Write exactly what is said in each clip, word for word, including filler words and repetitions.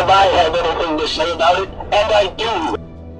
if I have anything to say about it, and I do.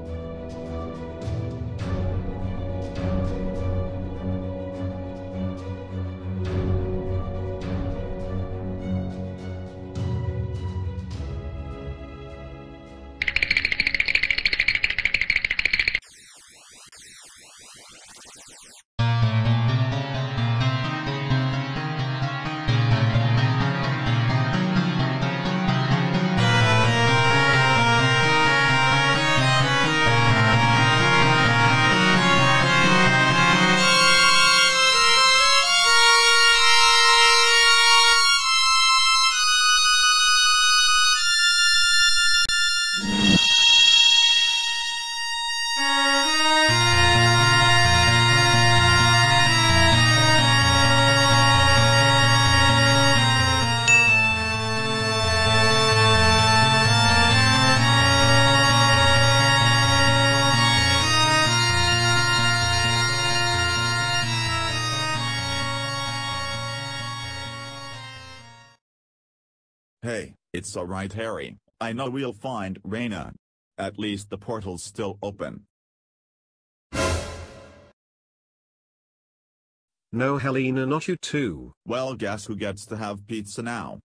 Hey, it's alright Harry, I know we'll find Reina. At least the portal's still open. No Helena, not you too. Well, guess who gets to have pizza now?